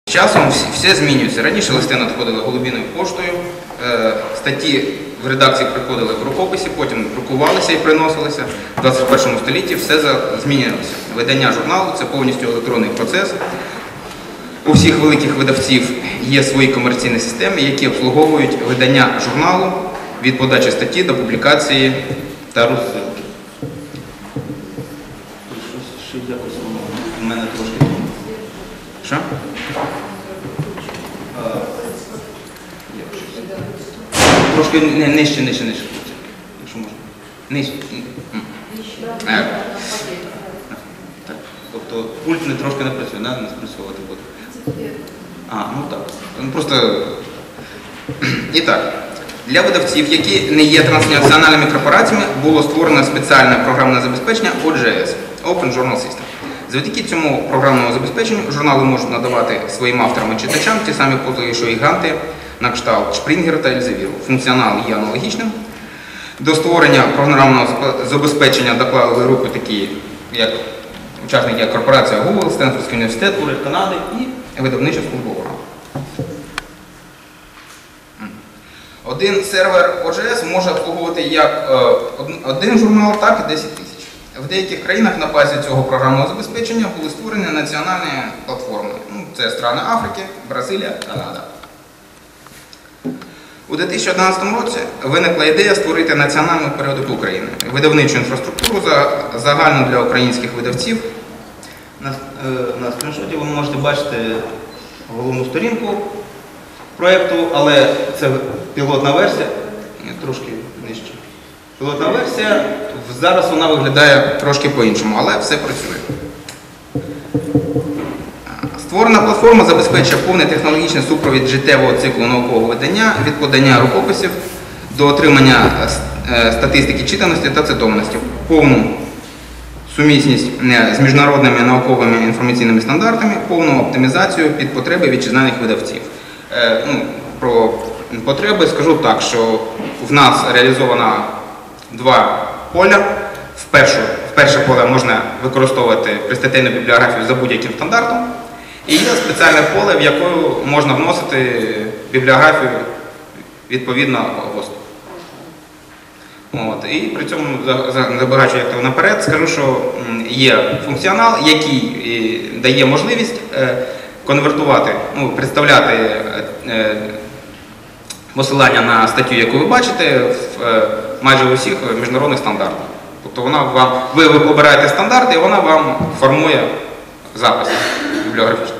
З часом все змінюється. Раніше листи надходили голубіною поштою, статті в редакції приходили в рукописі, потім друкувалися і приносилися. В 21 столітті все змінилося. Видання журналу – це повністю електронний процес. У всіх великих видавців є свої комерційні системи, які обслуговують видання журналу від подачі статті до публікації та розсилки. Щось якось у мене трошки. Що? Трошки нижче, якщо можна. Нижче. Так. Тобто пульт трошки не працює, не спрацьовувати буде. Ну так. Просто. І так. Для видавців, які не є транснаціональними корпораціями, було створено спеціальне програмне забезпечення OJS – Open Journal System. Завдяки цьому програмному забезпеченню журнали можуть надавати своїм авторам і читачам ті самі послуги, що і гіганти на кшталт Шпрінгера та Ельзевіру. Функціонал є аналогічним. До створення програмного забезпечення доклали руки такі, як учасники корпорація Google, Стенфордський університет, Уряд Канади і видавнича служба ОРА. Один сервер OJS може обслуговувати як один журнал, так і 10 тисяч. В деяких країнах на базі цього програмного забезпечення були створені національні платформи. Це страни Африки, Бразилія, Канада. У 2011 році виникла ідея створити національний періодик України, видавничу інфраструктуру загальну для українських видавців. На скріншоті ви можете бачити головну сторінку проєкту, але це пілотна версія, трошки нижче. Пілотна версія, зараз вона виглядає трошки по-іншому, але все працює. Створена платформа забезпечує повний технологічний супровід життєвого циклу наукового видання від подання рукописів до отримання статистики читаності та цитованості, повну сумісність з міжнародними науковими інформаційними стандартами, повну оптимізацію під потреби вітчизняних видавців. Про потреби скажу так, що в нас реалізовано два поля. В перше поле можна використовувати пристатейну бібліографію за будь-яким стандартом. І є спеціальне поле, в яке можна вносити бібліографію відповідно ГОСТу. І при цьому, забагаючи як наперед, скажу, що є функціонал, який дає можливість конвертувати, представляти посилання на статтю, яку ви бачите, в майже у всіх міжнародних стандартах. Тобто ви обираєте стандарти, і вона вам формує запис бібліографічний.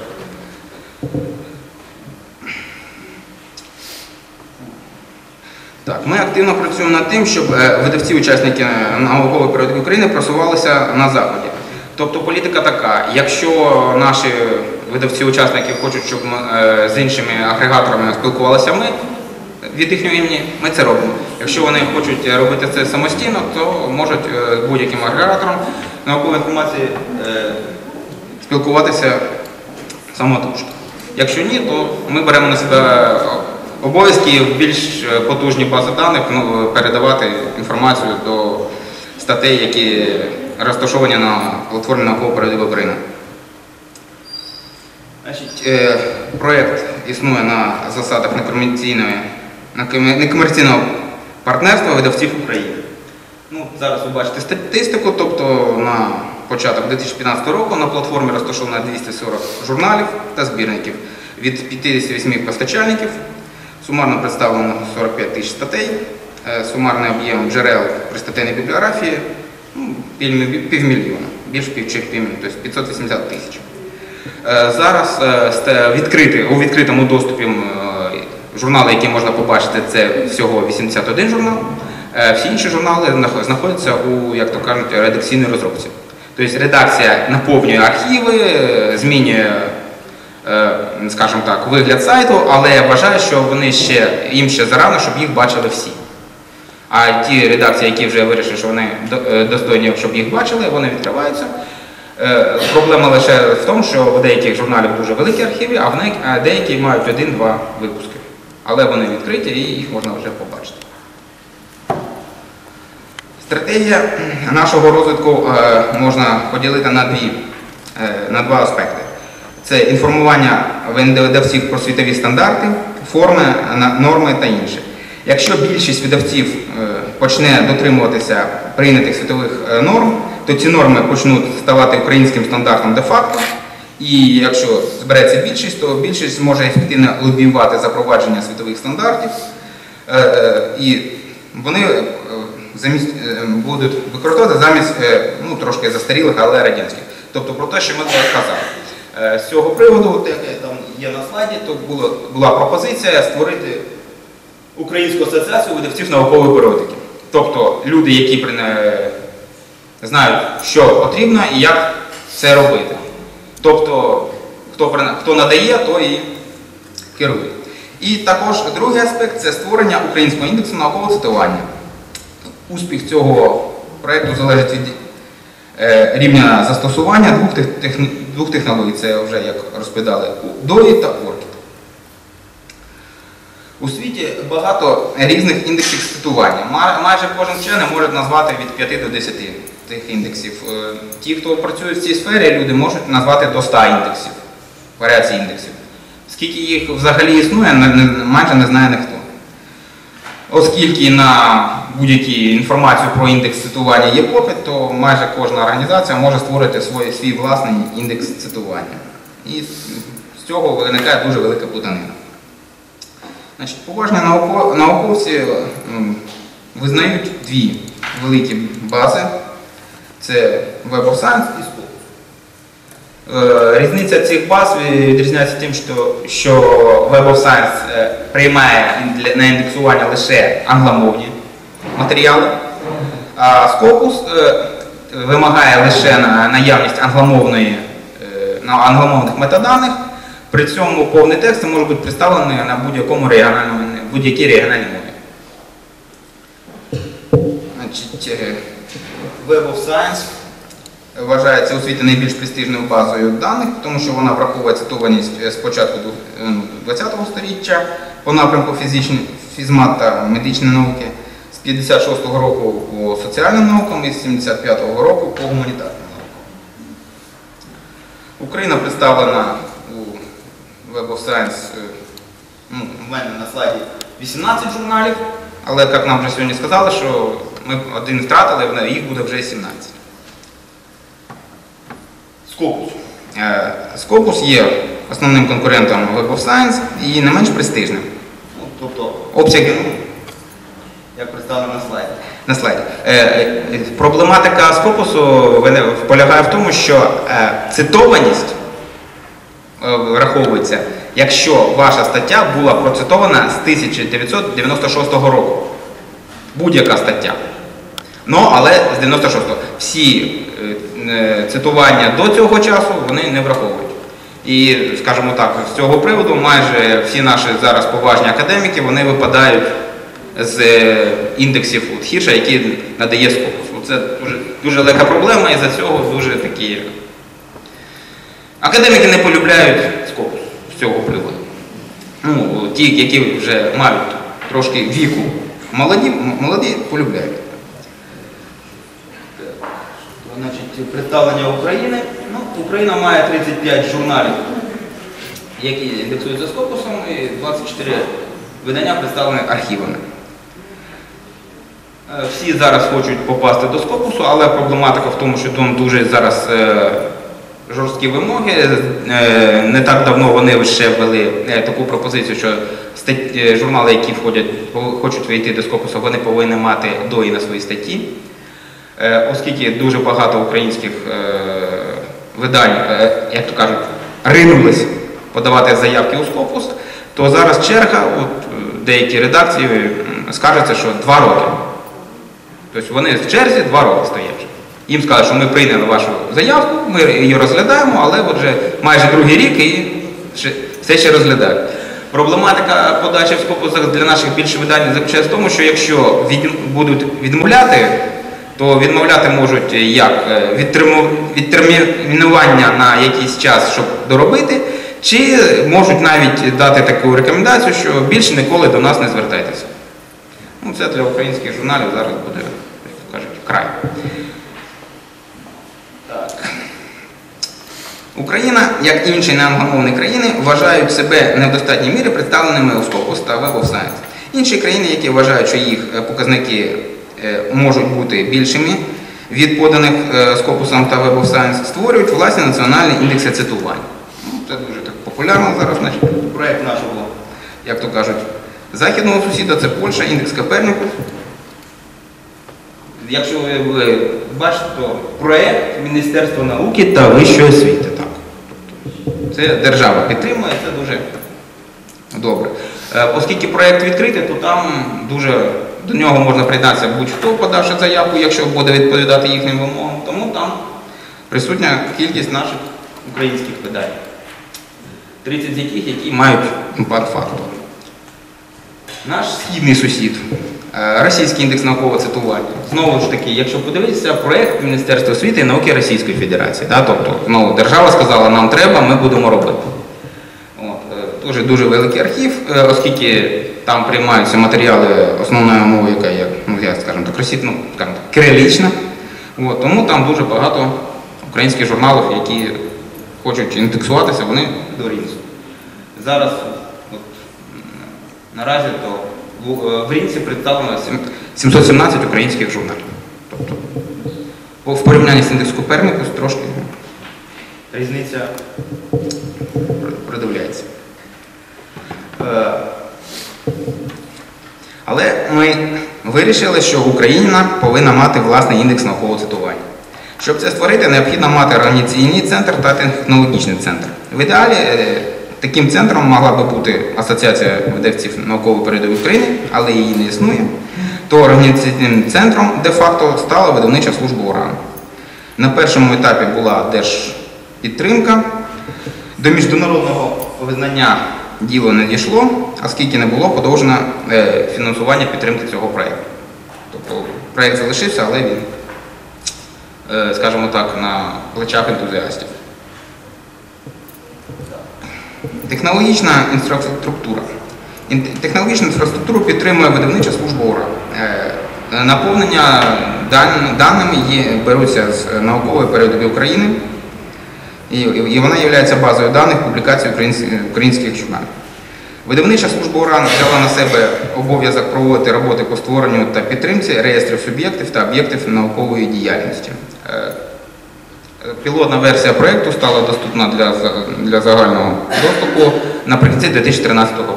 Так, ми активно працюємо над тим, щоб видавці-учасники наукової періодики України просувалися на Заході. Тобто політика така, якщо наші видавці-учасники хочуть, щоб з іншими агрегаторами спілкувалися ми від їхнього імені, ми це робимо. Якщо вони хочуть робити це самостійно, то можуть з будь-яким агрегатором наукової інформації спілкуватися самотужки. Якщо ні, то ми беремо на себе обов'язки в більш потужні бази даних передавати інформацію до статей, які розташовані на платформі наукової періодики України. Проєкт існує на засадах некомерційного партнерства видавців України. Зараз ви бачите статистику, тобто на початок 2015 року на платформі розташовано 240 журналів та збірників від 58 постачальників, сумарно представлено 45 тисяч статей, сумарний об'єм джерел пристатейної бібліографії півмільйона, більше півмільйона, тобто 580 тисяч. Зараз у відкритому доступі журнали, які можна побачити, це всього 81 журнал. Всі інші журнали знаходяться у, як то кажуть, редакційній розробці. Тобто редакція наповнює архіви, змінює, скажімо так, вигляд сайту, але я вважаю, що їм ще зарано, щоб їх бачили всі. А ті редакції, які вже вирішили, що вони достойні, щоб їх бачили, вони відкриваються. Проблема лише в тому, що в деяких журналів дуже великі архіви, а деякі мають 1-2 випуски. Але вони відкриті і їх можна вже побачити. Стратегія нашого розвитку можна поділити на два аспекти. Це інформування видавців про світові стандарти, форми, норми та інше. Якщо більшість видавців почне дотримуватися прийнятих світових норм, то ці норми почнуть ставати українським стандартом де-факто. І якщо збереться більшість, то більшість зможе ефективно лобіювати запровадження світових стандартів. І вони будуть використовувати замість трошки застарілих, але радянських. Тобто про те, що ми казали. З цього приводу, як там є на слайді, то була пропозиція створити Українську асоціацію видавців наукової періодики. Тобто люди, які знають, що потрібно і як це робити. Тобто, хто надає, то і керує. І також другий аспект – це створення українського індексу наукового цитування. Успіх цього проєкту залежить від рівня застосування двох технологій. Це вже, як розповідали, DOI та ORCID. У світі багато різних індексів цитування. Майже кожен вчений може назвати від 5 до 10 цих індексів. Ті, хто працює в цій сфері, люди можуть назвати до 100 індексів, варіацій індексів. Скільки їх взагалі існує, майже не знає ніхто. Оскільки на будь-яку інформацію про індекс цитування є попит, то майже кожна організація може створити свій власний індекс цитування. І з цього виникає дуже велика плутанина. Поважні науковці визнають дві великі бази. Це Web of Science і Scopus. Різниця цих баз відрізняється тим, що Web of Science приймає на індексування лише англомовні матеріали, а Scopus вимагає лише наявність англомовних метаданих. При цьому повний текст може бути представлений на будь-якій регіональній мові. Web of Science вважається у світі найбільш престижною базою даних, тому що вона враховує цитованість з початку ХХ століття по напрямку фізмат та медичної науки, з 56-го року по соціальним наукам і з 75-го року по гуманітарним наукам. Україна представлена у Web of Science, в мене на слайді 18 журналів, але, як нам вже сьогодні сказали, що ми один втратили, їх буде вже 17. Scopus. Scopus є основним конкурентом Web of Science і не менш престижним. Тобто обсяги, як представлено на слайді. Проблематика Scopus полягає в тому, що цитованість враховується, якщо ваша стаття була процитована з 1996 року. Будь-яка стаття. Але з 96-го. Всі цитування до цього часу вони не враховують. І, скажімо так, з цього приводу майже всі наші зараз поважні академіки, вони випадають з індексів Хірша, які надає Scopus. Це дуже велика проблема, і за цього дуже такі... Академіки не полюбляють Scopus з цього приводу. Ті, які вже мають трошки віку, молоді полюбляють. Значить, представлення України. Україна має 35 журналів, які індексуються Scopus, і 24 видання представлені архівами. Всі зараз хочуть попасти до Scopus, але проблематика в тому, що там дуже зараз жорсткі вимоги. Не так давно вони ще ввели таку пропозицію, що журнали, які хочуть вийти до Scopus, вони повинні мати DOI на своїй статті. Оскільки дуже багато українських видань, як то кажуть, ринулись подавати заявки у Scopus, то зараз черга, деякі редакції скаржаться, що 2 роки. Тобто вони в черзі 2 роки стоять. Їм сказали, що ми прийняли вашу заявку, ми її розглядаємо, але вже майже другий рік і все ще розглядають. Проблематика подачі в Scopus для наших більших видань заключається в тому, що якщо будуть відмовляти, то відмовляти можуть як відтермінування на якийсь час, щоб доробити, чи можуть навіть дати таку рекомендацію, що більше ніколи до нас не звертайтеся. Це для українських журналів зараз буде, як кажуть, край. Так. Україна, як і інші неангломовні країни, вважають себе не в достатній мірі представленими у Scopus та Web of Science. Інші країни, які вважають, що їх показники можуть бути більшими від поданих Scopus та Web of Science, створюють власні національні індекси цитувань. Це дуже так популярно зараз, значить, проєкт нашого, як то кажуть, західного сусіда, це Польща, індекс Копернікус. Якщо ви бачите, то проєкт Міністерства науки та вищої освіти. Так. Це держава підтримує, це дуже добре. Оскільки проєкт відкритий, то там дуже до нього можна приєднатися будь-хто, подавши заявку, якщо буде відповідати їхнім вимогам. Тому там присутня кількість наших українських видань. 30 з яких, які мають імпакт-фактор. Наш східний сусід. Російський індекс наукового цитування. Знову ж таки, якщо подивитися, проєкт Міністерства освіти і науки Російської Федерації. Да? Тобто, знову держава сказала, нам треба, ми будемо робити. Дуже, дуже великий архів, оскільки там приймаються матеріали основною мовою, яка є, скажімо так, кирилічна. Тому там дуже багато українських журналів, які хочуть індексуватися, вони до Рінцу. Зараз, наразі, то в Рінці представлено 717 українських журналів. Тобто, в порівнянні з індексом Копернікус трошки різниця продивляється. Але ми вирішили, що Україна повинна мати власний індекс наукового цитування. Щоб це створити, необхідно мати організаційний центр та технологічний центр. В ідеалі таким центром могла би бути Асоціація видавців наукової передової України, але її не існує. То організаційним центром де-факто стала видавнича служба УРАН. На першому етапі була держпідтримка. До міжнародного визнання діло не дійшло, оскільки не було подовжено фінансування підтримки цього проєкту. Тобто проєкт залишився, але він, скажімо так, на плечах ентузіастів. Технологічна інфраструктура. Технологічну інфраструктуру підтримує видавнича служба УРАН. Наповнення даними беруться з наукової передової України, і вона є базою даних публікацій українських журналів. Видавнича служба УРАН взяла на себе обов'язок проводити роботи по створенню та підтримці реєстрів суб'єктів та об'єктів наукової діяльності. Пілотна версія проєкту стала доступна для загального доступу наприкінці 2013 року.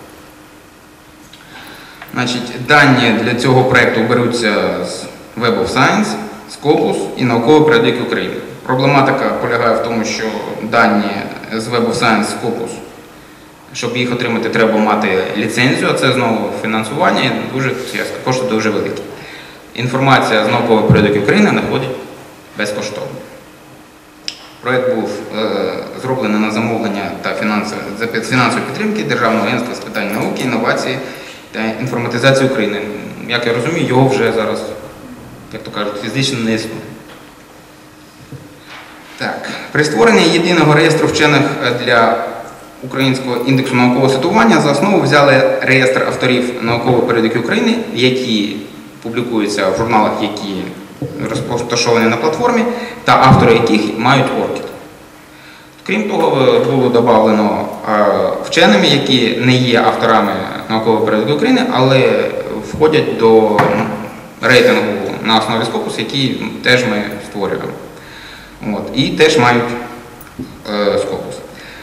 Дані для цього проєкту беруться з Web of Science, Scopus і наукової періодики України. Проблематика полягає в тому, що дані з Web of Science, Scopus, щоб їх отримати, треба мати ліцензію, а це знову фінансування і кошти дуже великі. Інформація з наукової періодики України надходить безкоштовно. Проєкт був зроблений на замовлення та фінансової підтримки Державного агентства з питань науки, інновації та інформатизації України. Як я розумію, його вже зараз, як то кажуть, фізично не існує. Так. При створенні єдиного реєстру вчених для українського індексу наукового цитування за основу взяли реєстр авторів наукової періодики України, які публікуються в журналах, які розташовані на платформі, та автори яких мають ORCID. Крім того, було додано вченими, які не є авторами наукової періодики України, але входять до рейтингу на основі Scopus, який теж ми створюємо. І теж мають Scopus.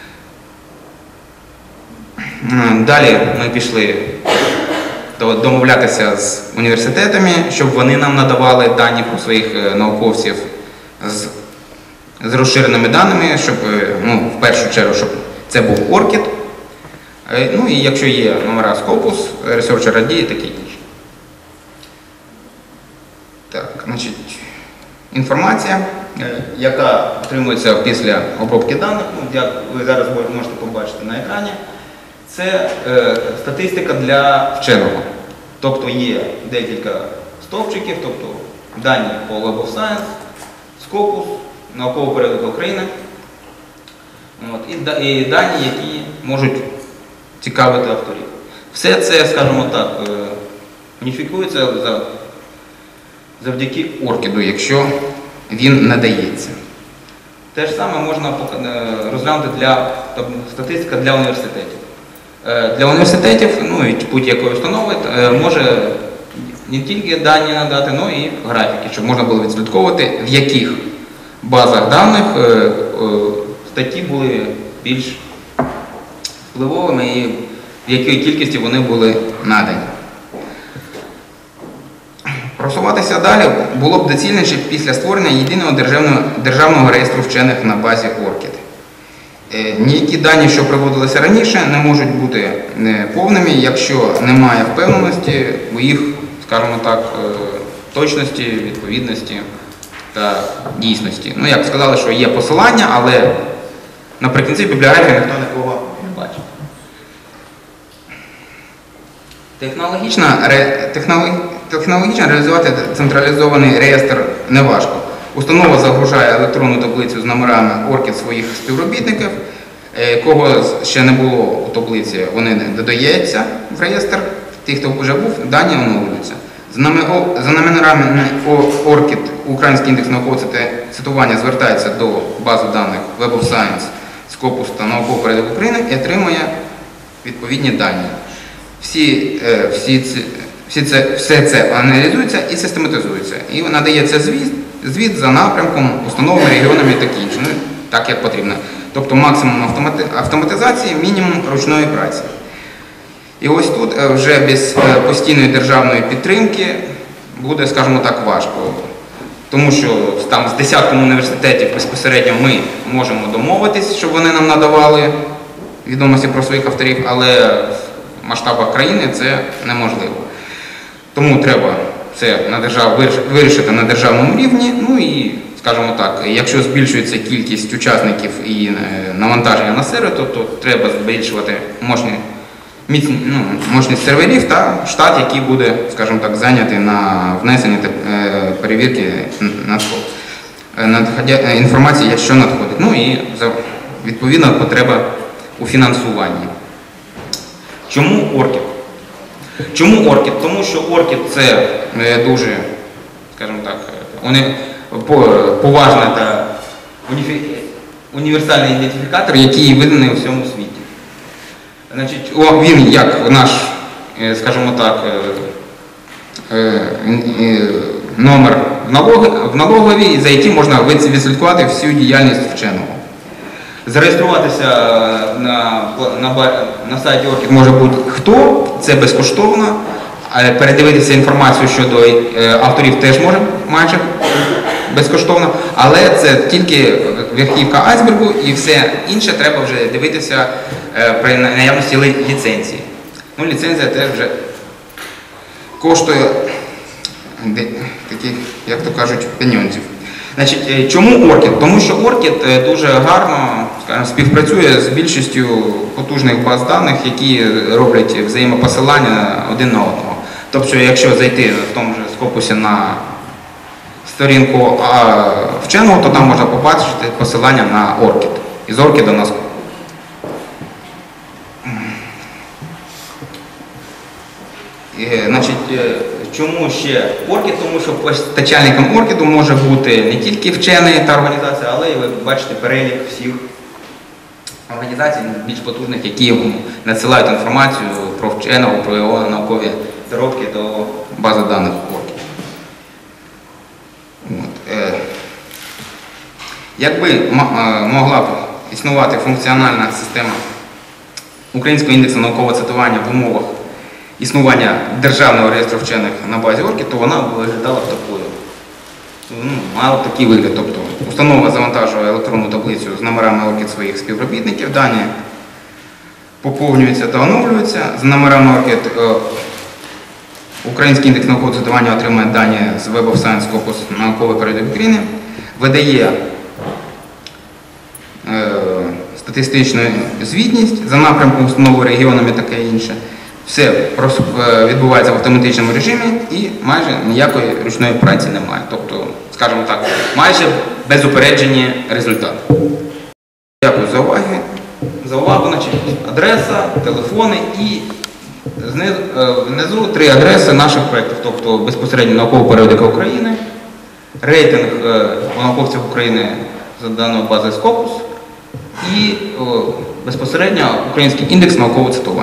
Далі ми пішли домовлятися з університетами, щоб вони нам надавали дані про своїх науковців з розширеними даними, щоб, в першу чергу, щоб це був ORCID. І якщо є номера Scopus, Researcher ID і таке інше. Так, інформація, яка отримується після обробки даних, як ви зараз можете побачити на екрані, це статистика для вченого. Тобто є декілька стовпчиків, тобто дані по Web of Science, Scopus, наукова періодика України, і дані, які можуть цікавити авторів. Все це, скажімо так, уніфікується завдяки ORCID, якщо він надається. Те ж саме можна розглянути для статистика для університетів. Для університетів, ну і будь-якої установи, може не тільки дані надати, але і графіки, щоб можна було відслідковувати, в яких базах даних статті були більш впливовими і в якій кількості вони були надані. Просуватися далі було б доцільніше після створення єдиного державного реєстру вчених на базі ORCID. Ніякі дані, що приводилися раніше, не можуть бути повними, якщо немає впевненості у їх, скажімо так, точності, відповідності та дійсності. Ну, як сказали, що є посилання, але наприкінці бібліографії ніхто нікого не бачить. Технологічно реалізувати централізований реєстр неважко. Установа загружає електронну таблицю з номерами ORCID своїх співробітників. Кого ще не було у таблиці, вони додаються в реєстр. Ті, хто вже був, дані оновлюються. За номерами ORCID Український індекс наукового цитування звертається до бази даних Web of Science, Scopus та Науковий порядок України і отримує відповідні дані. Все це аналізується і систематизується. І надається звіт за напрямком, установами, регіонами і таке інше, так як потрібно. Тобто максимум автоматизації, мінімум ручної праці. І ось тут вже без постійної державної підтримки буде, скажімо так, важко. Тому що там з десятком університетів безпосередньо ми можемо домовитись, щоб вони нам надавали відомості про своїх авторів, але в масштабах країни це неможливо. Тому треба це вирішити на державному рівні. Ну і, скажімо так, якщо збільшується кількість учасників і навантаження на сервер, то треба збільшувати мощність серверів та штат, який буде, скажімо так, зайнятий на внесення та перевірки інформації, що надходить. Ну і відповідно потреба у фінансуванні. Чому ORCID? Чому ORCID? Тому що ORCID це дуже, скажімо так, поважний та універсальний ідентифікатор, який виданий у всьому світі. Значить, він як наш, скажімо так, номер в налоговій, за яким можна відслідкувати всю діяльність вченого. Зареєструватися на сайті ORCID може будь-хто, це безкоштовно. Передивитися інформацію щодо авторів теж може майже безкоштовно, але це тільки верхівка айсбергу і все інше треба вже дивитися при наявності ліцензії. Ну, ліцензія теж вже коштує таких, як то кажуть, пеньонзів. Значить, чому ORCID? Тому що ORCID дуже гарно, скажімо, співпрацює з більшістю потужних баз даних, які роблять взаємопосилання один на одного. Тобто, якщо зайти в тому ж Scopus на сторінку вченого, то там можна побачити посилання на ORCID. Із ORCID на Scopus. Значить, чому ще ORCID? Тому що постачальником ORCID може бути не тільки вчений та організація, але і ви бачите перелік всіх організацій більш потужних, які надсилають інформацію про вченого, про його наукові доробки до бази даних ORCID. Якби могла б існувати функціональна система Українського індексу наукового цитування в умовах існування державного реєстру вчених на базі ORCID, то вона б виглядала б такою. Мала б такий вигляд. Тобто установа завантажує електронну таблицю з номерами ORCID своїх співробітників, дані поповнюються та оновлюються. З номерами ORCID Український індекс наукового цитування отримує дані з Web of Science, Scopus, Науковий порядок України, видає статистичну звітність за напрямком установи регіонами і таке інше. Все відбувається в автоматичному режимі і майже ніякої ручної праці немає. Тобто, скажімо так, майже безупереджені результати. Дякую за увагу. Значить, адреса, телефони і внизу 3 адреси наших проєктів. Тобто безпосередньо Науковий порядок України, рейтинг науковців України за даною базою Scopus і безпосередньо Український індекс наукового цитування.